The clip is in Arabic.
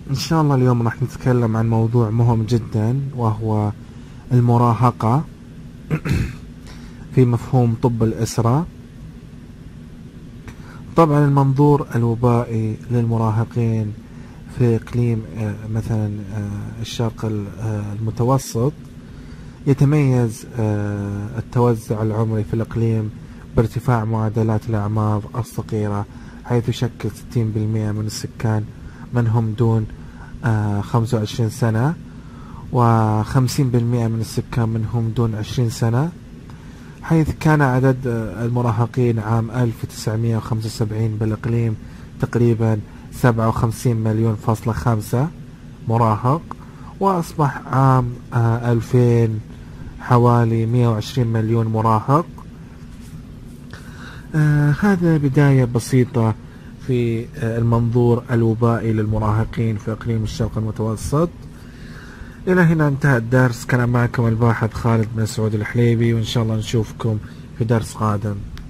إن شاء الله اليوم راح نتكلم عن موضوع مهم جدا، وهو المراهقة في مفهوم طب الأسرة. طبعا المنظور الوبائي للمراهقين في إقليم مثلا الشرق المتوسط، يتميز التوزع العمري في الإقليم بارتفاع معدلات الأعمار الصغيرة، حيث يشكل 60% من السكان من هم دون 25 سنة، و50% من السكان من هم دون 20 سنة، حيث كان عدد المراهقين عام 1975 بالإقليم تقريبا 57 مليون فاصلة 5 مراهق، وأصبح عام 2000 حوالي 120 مليون مراهق. هذا بداية بسيطة في المنظور الوبائي للمراهقين في إقليم الشرق المتوسط. إلى هنا انتهى الدرس. كان معكم الباحث خالد بن سعود الحليبي، وإن شاء الله نشوفكم في درس قادم.